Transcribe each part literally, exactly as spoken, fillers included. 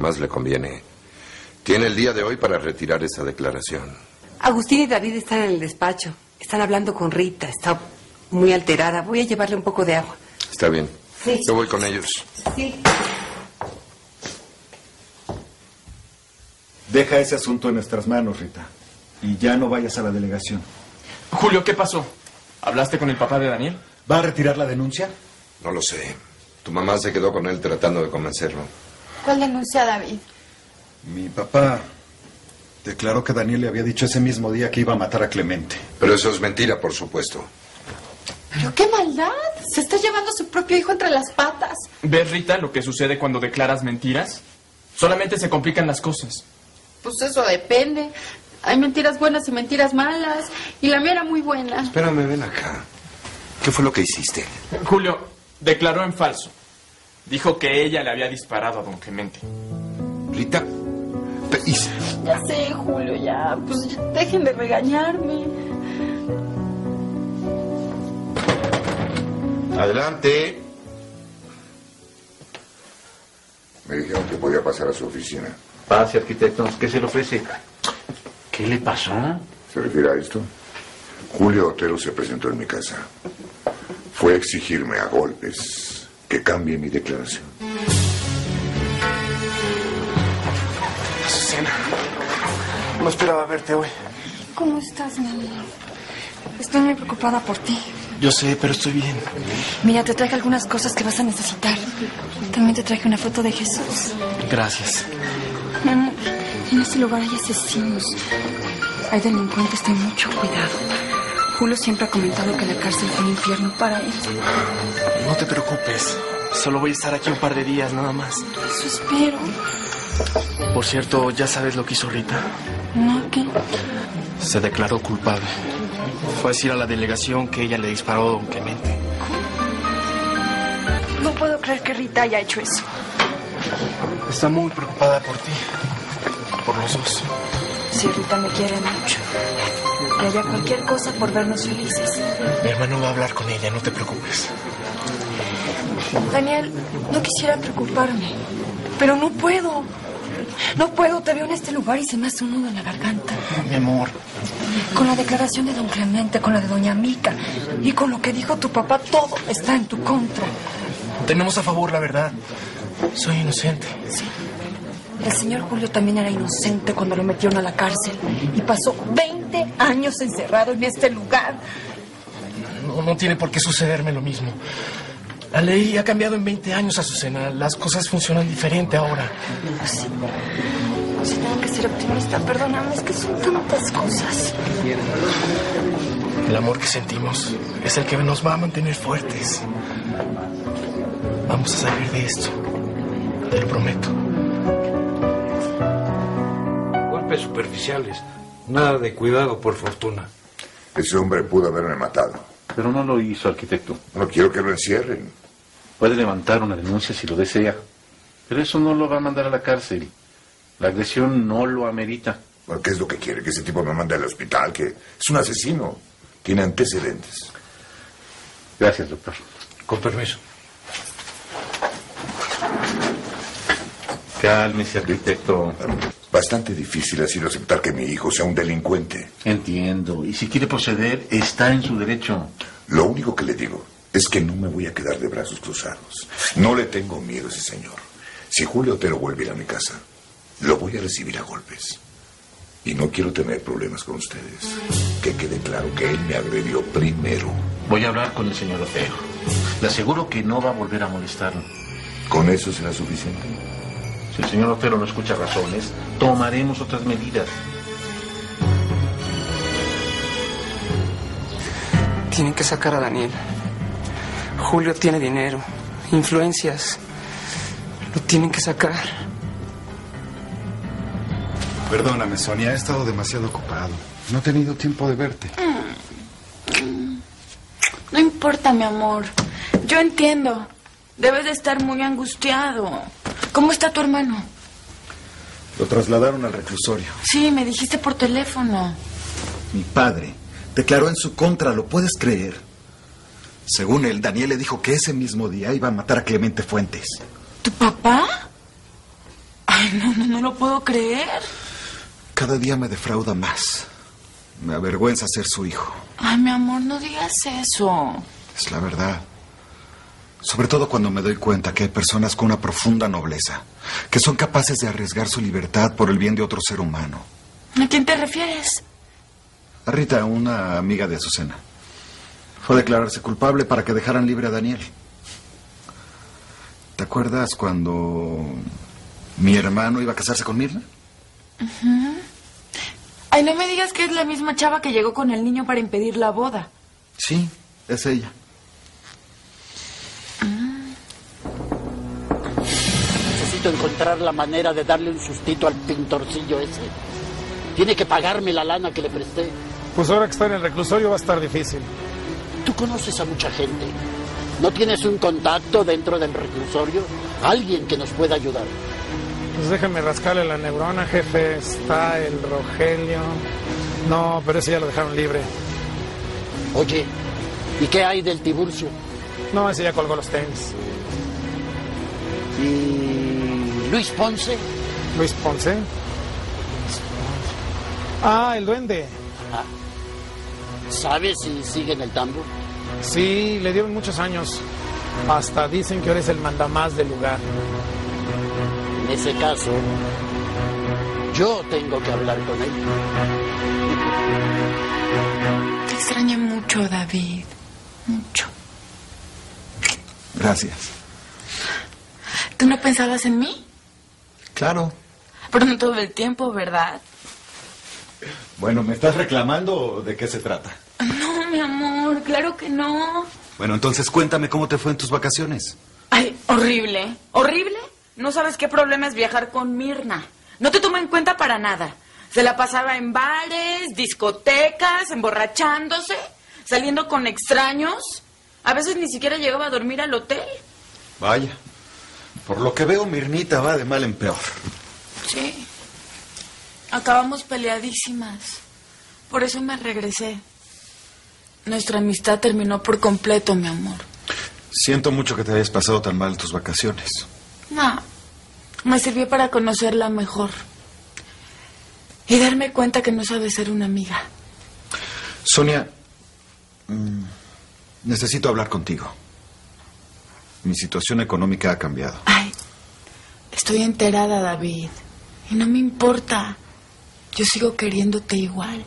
Más le conviene. Tiene el día de hoy para retirar esa declaración. Agustín y David están en el despacho. Están hablando con Rita. Está muy alterada. Voy a llevarle un poco de agua. Está bien. Sí. Yo voy con ellos. Sí. Deja ese asunto en nuestras manos, Rita. Y ya no vayas a la delegación. Julio, ¿qué pasó? ¿Hablaste con el papá de Daniel? ¿Va a retirar la denuncia? No lo sé. Tu mamá se quedó con él tratando de convencerlo. ¿Cuál denuncia, David? Mi papá declaró que Daniel le había dicho ese mismo día que iba a matar a Clemente. Pero eso es mentira, por supuesto. ¿Pero qué maldad? Se está llevando a su propio hijo entre las patas. ¿Ves, Rita, lo que sucede cuando declaras mentiras? Solamente se complican las cosas. Pues eso depende. Hay mentiras buenas y mentiras malas. Y la mía era muy buena. Espérame, ven acá. ¿Qué fue lo que hiciste? Julio declaró en falso. Dijo que ella le había disparado a don Clemente. Rita... Y... Ya sé, Julio, ya. Pues ya, dejen de regañarme. Adelante. Me dijeron que podía pasar a su oficina. Pase, arquitecto. ¿Qué se le ofrece? ¿Qué le pasó? ¿Se refiere a esto? Julio Otero se presentó en mi casa. Fue a exigirme a golpes que cambie mi declaración. Azucena, no esperaba verte hoy. ¿Cómo estás, mi amor? Estoy muy preocupada por ti. Yo sé, pero estoy bien. Mira, te traje algunas cosas que vas a necesitar. También te traje una foto de Jesús. Gracias. Mi amor, en este lugar hay asesinos. Hay delincuentes, ten mucho cuidado. Julio siempre ha comentado que la cárcel fue un infierno para él. No te preocupes. Solo voy a estar aquí un par de días, nada más. Eso espero. Por cierto, ¿ya sabes lo que hizo Rita? ¿No? ¿Qué? Se declaró culpable. Fue a decir a la delegación que ella le disparó a don Clemente. No puedo creer que Rita haya hecho eso. Está muy preocupada por ti. Por los dos. Sí, Rita me quiere mucho. Y haría cualquier cosa por vernos felices. Mi hermano va a hablar con ella, no te preocupes. Daniel, no quisiera preocuparme, pero no puedo. No puedo, te veo en este lugar y se me hace un nudo en la garganta. Mi amor. Con la declaración de don Clemente, con la de doña Mica y con lo que dijo tu papá, todo está en tu contra. Tenemos a favor la verdad. Soy inocente. Sí. El señor Julio también era inocente cuando lo metieron a la cárcel y pasó veinte años encerrado en este lugar. No, no tiene por qué sucederme lo mismo. La ley ha cambiado en veinte años, Azucena. Las cosas funcionan diferente ahora. Pues sí. Sí, tengo que ser optimista. Perdóname, es que son tantas cosas. El amor que sentimos es el que nos va a mantener fuertes. Vamos a salir de esto. Te lo prometo. Golpes superficiales. Nada de cuidado, por fortuna. Ese hombre pudo haberme matado. Pero no lo hizo, arquitecto. No quiero que lo encierren. Puede levantar una denuncia si lo desea. Pero eso no lo va a mandar a la cárcel. La agresión no lo amerita. Bueno, ¿qué es lo que quiere? Que ese tipo me mande al hospital, que es un asesino. Tiene antecedentes. Gracias, doctor. Con permiso. Cálmese, arquitecto. Bastante difícil ha sido aceptar que mi hijo sea un delincuente. Entiendo. Y si quiere proceder, está en su derecho. Lo único que le digo es que no me voy a quedar de brazos cruzados. No le tengo miedo a ese señor. Si Julio Otero vuelve a ir a mi casa, lo voy a recibir a golpes. Y no quiero tener problemas con ustedes. Que quede claro que él me agredió primero. Voy a hablar con el señor Otero. Le aseguro que no va a volver a molestarlo. ¿Con eso será suficiente? Si el señor Otero no escucha razones, tomaremos otras medidas. Tienen que sacar a Daniel. Julio tiene dinero, influencias. Lo tienen que sacar. Perdóname, Sonia, he estado demasiado ocupado. No he tenido tiempo de verte. No importa, mi amor. Yo entiendo. Debes de estar muy angustiado. ¿Cómo está tu hermano? Lo trasladaron al reclusorio. Sí, me dijiste por teléfono. Mi padre declaró en su contra, ¿lo puedes creer? Según él, Daniel le dijo que ese mismo día iba a matar a Clemente Fuentes. ¿Tu papá? Ay, no, no, no lo puedo creer. Cada día me defrauda más. Me avergüenza ser su hijo. Ay, mi amor, no digas eso. Es la verdad. Sobre todo cuando me doy cuenta que hay personas con una profunda nobleza, que son capaces de arriesgar su libertad por el bien de otro ser humano. ¿A quién te refieres? A Rita, una amiga de Azucena. Fue a declararse culpable para que dejaran libre a Daniel. ¿Te acuerdas cuando mi hermano iba a casarse con Mirna? Uh-huh. Ay, no me digas que es la misma chava que llegó con el niño para impedir la boda. Sí, es ella. Necesito encontrar la manera de darle un sustito al pintorcillo ese. Tiene que pagarme la lana que le presté. Pues ahora que está en el reclusorio va a estar difícil. Tú conoces a mucha gente. ¿No tienes un contacto dentro del reclusorio? Alguien que nos pueda ayudar. Pues déjame rascarle la neurona, jefe. Está el Rogelio. No, pero ese ya lo dejaron libre. Oye, ¿y qué hay del Tiburcio? No, ese ya colgó los tenis. ¿Y Luis Ponce? ¿Luis Ponce? Ah, el duende. Ah. ¿Sabes si sigue en el tambo? Sí, le dieron muchos años. Hasta dicen que ahora es el mandamás del lugar. En ese caso, yo tengo que hablar con él. Te extrañé mucho, David. Mucho. Gracias. ¿Tú no pensabas en mí? Claro. Pero no todo el tiempo, ¿verdad? Bueno, ¿me estás reclamando o de qué se trata? No, mi amor, claro que no. Bueno, entonces cuéntame cómo te fue en tus vacaciones. Ay, horrible. ¿Horrible? No sabes qué problema es viajar con Mirna. No te tomo en cuenta para nada. Se la pasaba en bares, discotecas, emborrachándose, saliendo con extraños. A veces ni siquiera llegaba a dormir al hotel. Vaya. Por lo que veo, Mirnita va de mal en peor. Sí. Acabamos peleadísimas. Por eso me regresé. Nuestra amistad terminó por completo, mi amor. Siento mucho que te hayas pasado tan mal tus vacaciones. No, me sirvió para conocerla mejor. Y darme cuenta que no sabe ser una amiga. Sonia, mmm, necesito hablar contigo. Mi situación económica ha cambiado. Ay, estoy enterada, David. Y no me importa. Yo sigo queriéndote igual.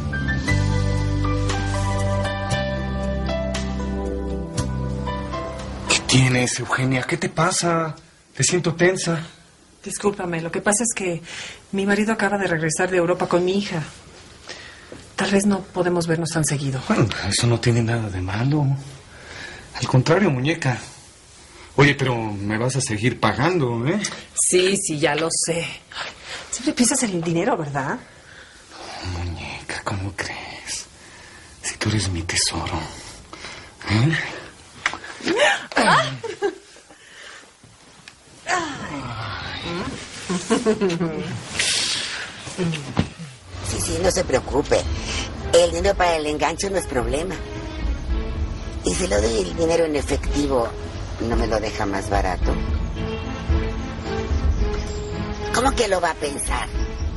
¿Qué tienes, Eugenia? ¿Qué te pasa? Te siento tensa. Discúlpame, lo que pasa es que mi marido acaba de regresar de Europa con mi hija. Tal vez no podemos vernos tan seguido. Bueno, eso no tiene nada de malo. Al contrario, muñeca. Oye, pero me vas a seguir pagando, ¿eh? Sí, sí, ya lo sé. Siempre piensas en el dinero, ¿verdad? Oh, muñeca, ¿cómo crees? Si tú eres mi tesoro. ¿Eh? ¿Ah? Sí, sí, no se preocupe. El dinero para el enganche no es problema. Y si le doy el dinero en efectivo, ¿no me lo deja más barato? ¿Cómo que lo va a pensar?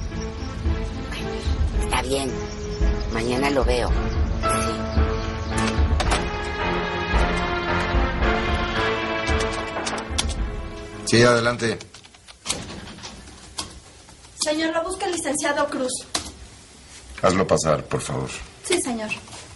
Bueno, está bien. Mañana lo veo. Sí. Sí, adelante. Señor, lo busca el licenciado Cruz. Hazlo pasar, por favor. Sí, señor.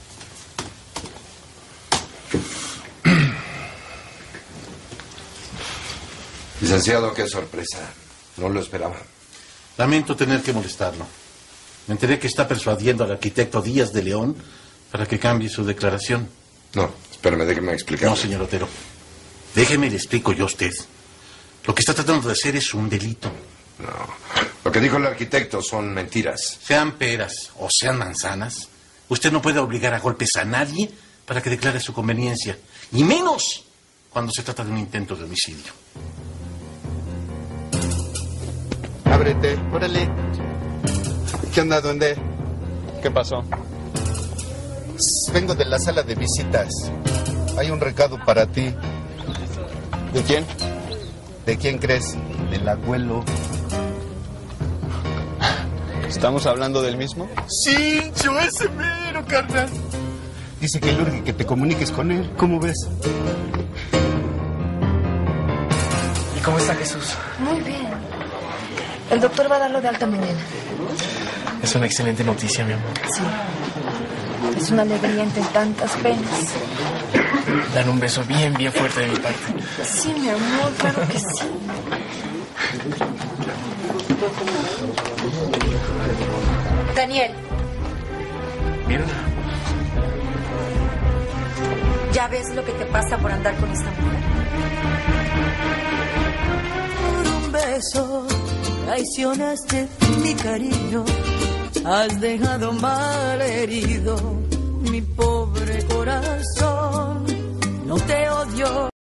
Licenciado, qué sorpresa. No lo esperaba. Lamento tener que molestarlo. Me enteré que está persuadiendo al arquitecto Díaz de León para que cambie su declaración. No, espérame, déjeme explicar. No, señor Otero. Déjeme le explico yo a usted. Lo que está tratando de hacer es un delito. No. Lo que dijo el arquitecto son mentiras. Sean peras o sean manzanas, usted no puede obligar a golpes a nadie para que declare su conveniencia. Y menos cuando se trata de un intento de homicidio. Ábrete, órale. ¿Qué onda, duende? ¿Qué pasó? Vengo de la sala de visitas. Hay un recado para ti. ¿De quién? ¿De quién crees? Del abuelo. ¿Estamos hablando del mismo? Sí, yo ese mero, carnal. Dice que le urge que te comuniques con él. ¿Cómo ves? ¿Y cómo está Jesús? Muy bien. El doctor va a darlo de alta mañana. Es una excelente noticia, mi amor. Sí. Es una alegría entre tantas penas. Dan un beso bien, bien fuerte de mi parte. Sí, mi amor, claro que sí. Daniel. Mirna. ¿Ya ves lo que te pasa por andar con esta mujer? Por un beso traicionaste mi cariño, has dejado mal herido mi pobre corazón. No te odio.